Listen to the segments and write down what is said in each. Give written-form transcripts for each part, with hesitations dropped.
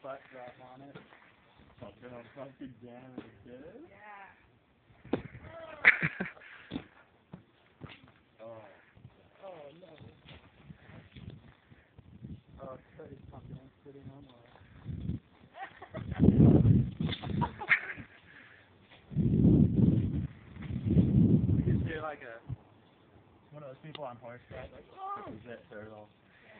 butt drop on it. Fucking on fucking damage, dude. Yeah. Oh no. Oh, Cody's pumpkin sitting on the we could do like one of those people on horseback, like, oh, is that turtle?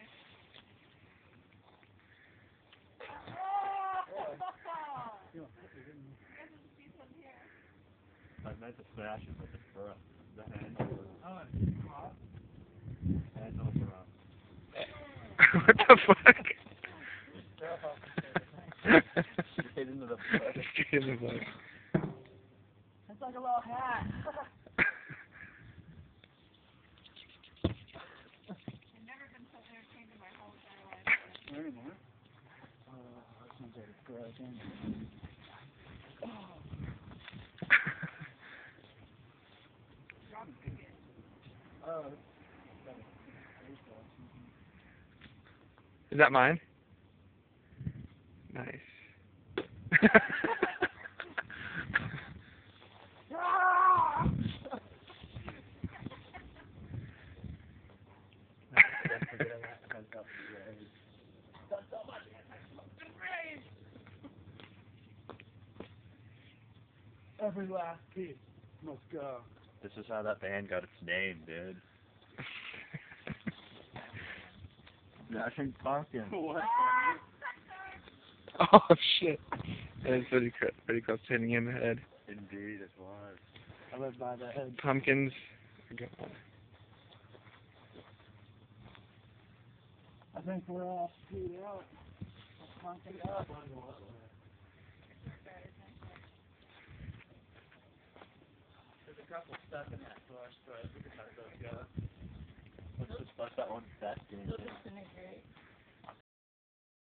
I meant to smash it, but the handle was... Oh, it's hot? Handles are up. What the fuck? Straight into the butt. Straight in the butt. It's like a little hat. I've never been so entertained in my whole entire life. Anymore? That sounds like it's broken. Oh. Is that mine? Nice. Every last piece must go. This is how that band got its name, dude. Smashing Pumpkin. What? Oh shit. That is pretty close to hitting him in the head. Indeed it was. I live by the head. Pumpkins. God. I think we're all screwed out. Pumpkin up. There's a couple stuck in that flush, but we can talk those together. Let's just let that one back in. Disintegrate.